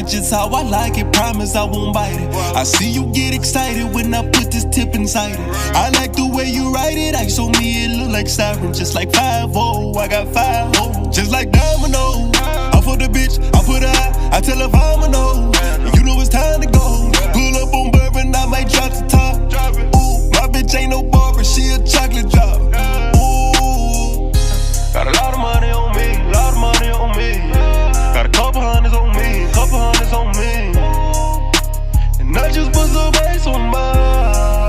it just how I like it, promise I won't bite it. I see you get excited when I put this tip inside it. I like the way you write it, ice on me, it look like sirens. Just like 5-0, I got 5 hoes. Just like dominoes, I for the bitch, I put her out, I tell her Vamanos. You know it's time to go. Pull up on bourbon, I might drop the top. Ooh, my bitch ain't no barber, she a chocolate drop. Ooh, got a lot of money on me, a lot of money on me. Got a couple hundreds on me, couple hundreds on me. And I just put some ice on mine.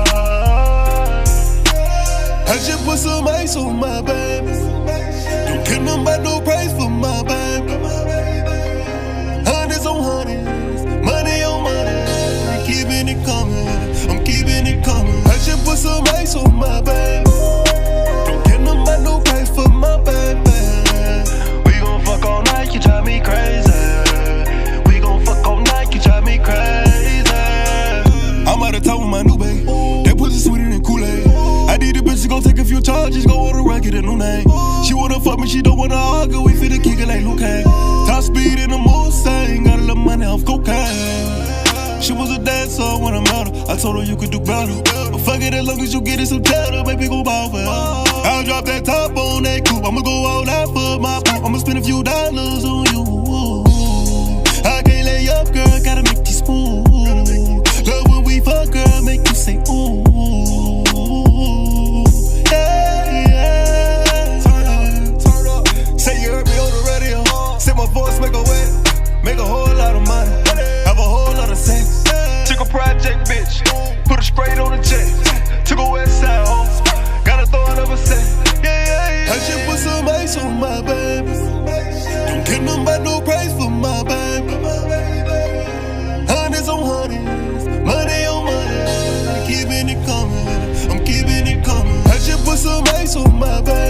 I just put some ice on my baby. Don't care nothing about no price for my baby. Hundreds on hundreds, money on money. I'm keeping it coming, I'm keeping it coming. I just put some ice on my baby. Don't care nothing about no price for my baby. We gon' fuck all night, you drive me crazy. We gon' fuck all night, you drive me crazy. I'm out of town with my new babe. That pussy sweeter than Kool-Aid. I need a bitch to go take a few charges, go on the record, a new name. She wanna fuck me, she don't wanna argue, we finna kick it like Luke. Top speed in the Mustang, got a little money off cocaine. She was a dancer when I met her, I told her you could do better. But fuck it, as long as you get it some cheddar, baby, go ball for her. I'll drop that top on that coupe, I'ma go all out for my poop. I'ma spend a few dollars on you. I can't lay up, girl, gotta make you smooth. Love when we fuck, girl, make you say ooh. Voice make her wet, make a whole lot of money, have a whole lot of sex. Took a project bitch, put a sprayed on the jet. Took a west side home, gotta throw another set. I just put some ice on my baby. Don't care nothing about no price for my baby. Hundreds on hundreds, money on money. I'm keeping it coming, I'm keeping it coming. I just put some ice on my baby.